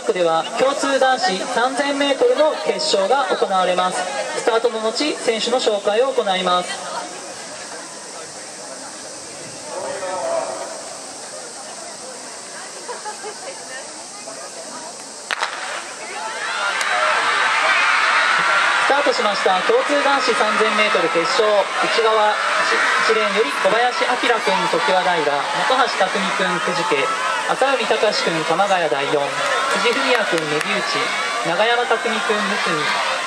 ックでは共通男子 3000m の決勝が行われます。スタートの後、選手の紹介を行います。スタートしました。共通男子 3000m 決勝、内側1レーンより小林明君、常盤平、本橋匠君、久慈家、浅海隆君、鎌ヶ谷第4、辻文也君、根岸、永山匠君、内海、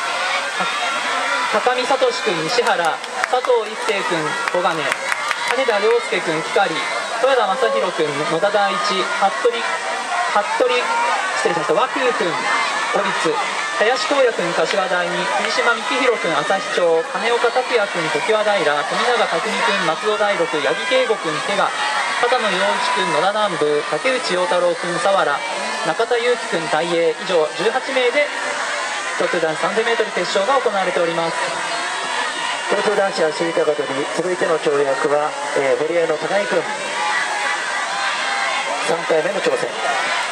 高見聡君、西原、佐藤一成君、小金、金田良介君、光、豊田正宏君、野田大一、服部和空君、小立、林光也君、柏第二、藤島幹弘君、旭町、金岡拓也君、常盤平、富永匠君、松戸第六、八木圭吾君、怪我、片野陽一君、野田南部、竹内陽太郎君、佐原、中田裕樹君、大栄、以上18名で共通男子 3000m 決勝が行われております。 共通男子走り高跳び、続いての跳躍は、堀江の高井君、3回目の挑戦。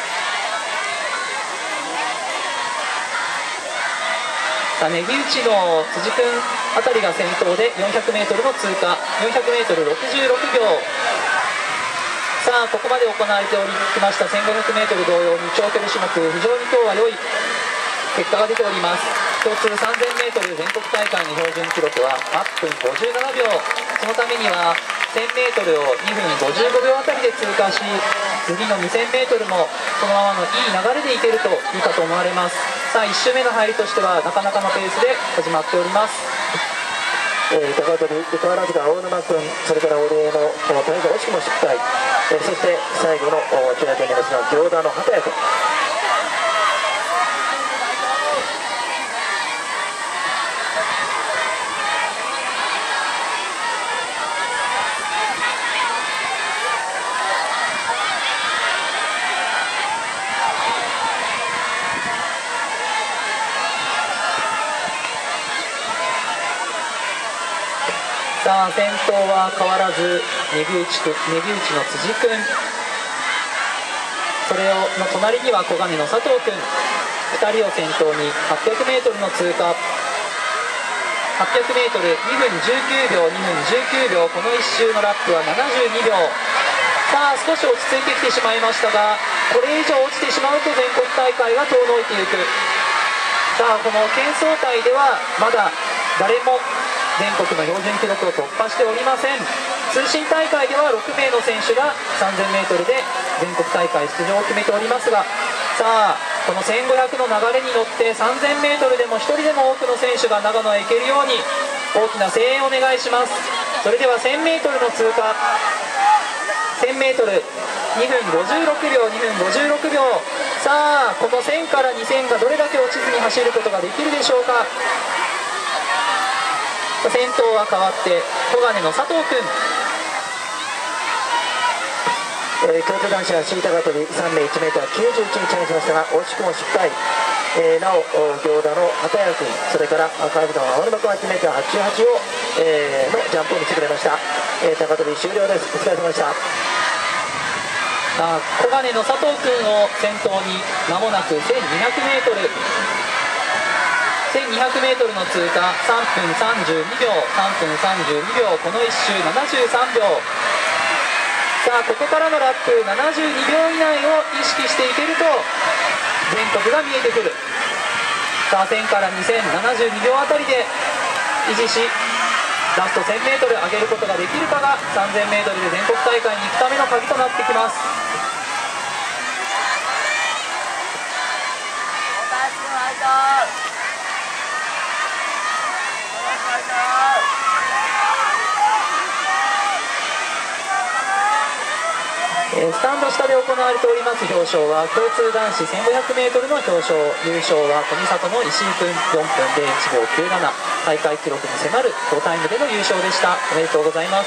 根岸の辻君あたりが先頭で 400m の通過、 400m66 秒。さあここまで行われてきました 1500m 同様に長距離種目、非常に今日は良い結果が出ております。共通 3000m 全国大会の標準記録は8分57秒。そのためには 1000m を2分55秒あたりで通過し、次の 2000m もそのままのいい流れでいけるといいかと思われます。さあ1周目の入りとしてはなかなかのペースで始まっております。 高跳び宝塚大沼君、それから堀江の大会惜しくも失敗、そして最後の跳躍になりますのは行田の畑谷君。 さあ先頭は変わらず根岸の辻君、それの隣には小金の佐藤君、2人を先頭に 800m の通過、 800m2 分19秒、2分19秒、この1周のラップは72秒。さあ少し落ち着いてきてしまいましたが、これ以上落ちてしまうと全国大会が遠のいていく。さあこの県総体ではまだ誰も全国の標準記録を突破しておりません。通信大会では6名の選手が 3000m で全国大会出場を決めておりますが、さあこの1500の流れに乗って 3000m でも1人でも多くの選手が長野へ行けるように大きな声援をお願いします。それでは 1000m の通過、 1000m2 分56秒、2分56秒。さあこの1000から2000がどれだけ落ちずに走ることができるでしょうか。先頭は変わって小金の佐藤君。 共通男子は走り高跳び3名 1m91 にチャレンジしましたが惜しくも失敗。なお行田の畑谷君、それから川口の青沼君 8m88 を、のジャンプを見せてくれました。高跳び終了です。お疲れ様でした。 さあ小金の佐藤君を先頭に間もなく 1200m の通過、3分32秒、3分32秒、この1周73秒。さあここからのラップ72秒以内を意識していけると全国が見えてくる。さあ1000から2072秒あたりで維持し、ラスト 1000m 上げることができるかが 3000m で全国大会に行くための鍵となってきます。スタンド下で行われております表彰は共通男子 1500m の表彰、優勝は富里の石井君4分01秒97、大会記録に迫る好タイムでの優勝でした。おめでとうございます。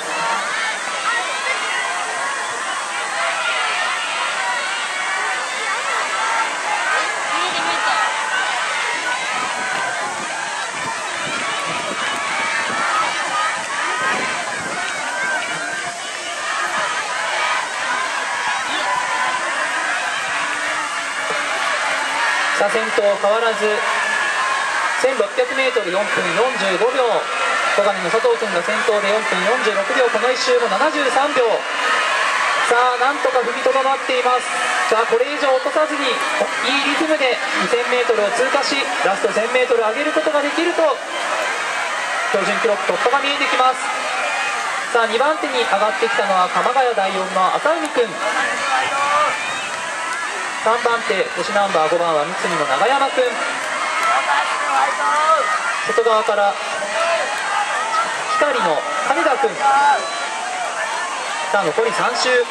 さあ先頭変わらず 1600m4 分45秒、小金の佐藤君が先頭で4分46秒、この1周も73秒。さあなんとか踏みとどまっています。さあこれ以上落とさずにいいリズムで 2000m を通過し、ラスト 1000m 上げることができると標準記録突破が見えてきます。さあ2番手に上がってきたのは鎌ヶ谷第4の浅海君、3番手星ナンバー5番は三角の長山君、外側から光の金田君。さあ残り3周。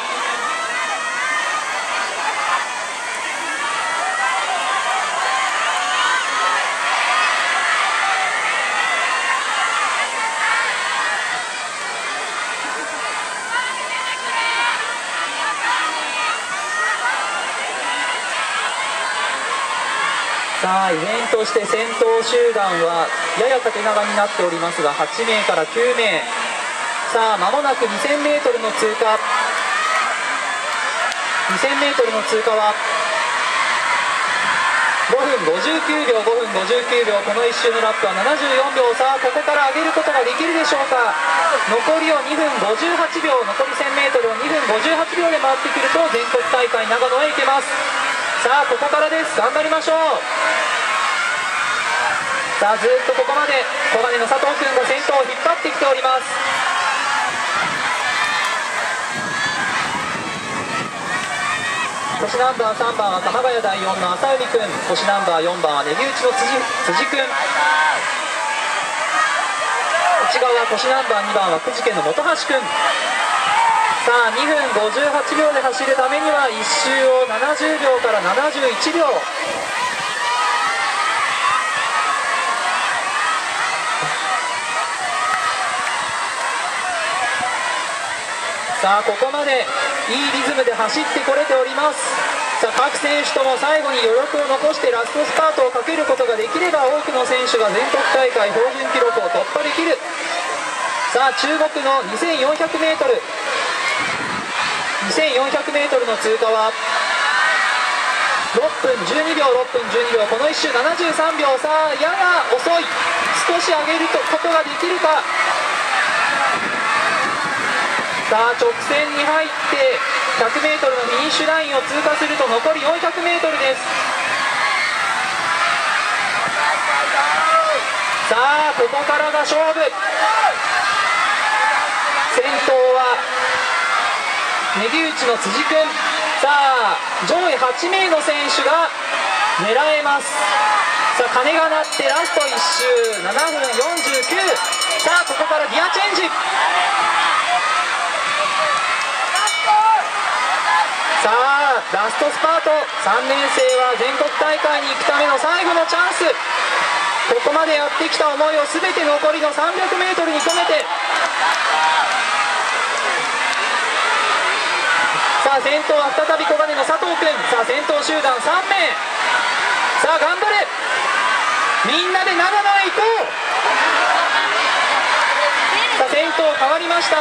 さあ依然として先頭集団はやや縦長になっておりますが、8名から9名。さあ間もなく 2000m の通過、 2000m の通過は5分59秒、5分59秒。この1周のラップは74秒。さあここから上げることができるでしょうか。残りを2分58秒、残り 1000m を2分58秒で回ってくると全国大会長野へ行けます。さあここからです、頑張りましょう。さあずっとここまで小金の佐藤君が先頭を引っ張ってきております。星ナンバー3番は鎌ヶ谷第4の浅海君、星ナンバー4番はネギ打ちの辻君、内側星ナンバー2番は久慈家の本橋君。さあ2分58秒で走るためには1周を70秒から71秒。さあここまでいいリズムで走ってこれております。さあ各選手とも最後に余力を残してラストスパートをかけることができれば、多くの選手が全国大会標準記録を突破できる。さあ中国の 2400m の通過は6分12秒、6分12秒。この1周73秒。さあやや遅い、少し上げることができるか。さあ直線に入って 100m のフィニッシュラインを通過すると残り 400m です。さあここからが勝負。先頭はネギ打ちの辻君。さあ上位8名の選手が狙えます。さあ鐘が鳴ってラスト1周7分49。さあここからギアチェンジ。さあラストスパート、3年生は全国大会に行くための最後のチャンス。ここまでやってきた思いを全て残りの 300m に込めて。さあ先頭は再び小金の佐藤君。さあ先頭集団3名。さあ頑張れ、みんなで長野へ行こう。さあ先頭変わりました。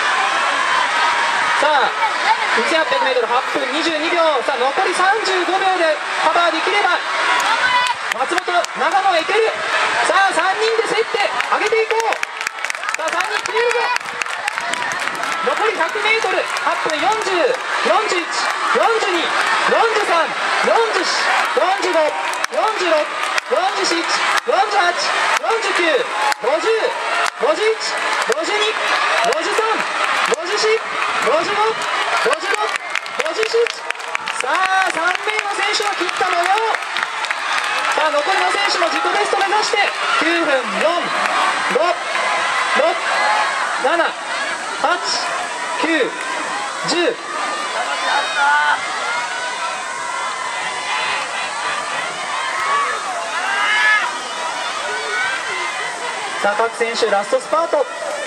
さあ 2800m8 分22秒。さあ残り35秒でカバーできれば松本長野へ行ける。さあ3人で競って上げていこう。さあ3人切れるぞ。残り 100m8 分40、41、42、43、44、45、46、47、48、49、50、51、52、53、54、55、56、57。さあ3名の選手が切った模様。さあ残りの選手も自己ベスト目指して9分4、5、6、7、8、9、10。さあ各選手ラストスパート。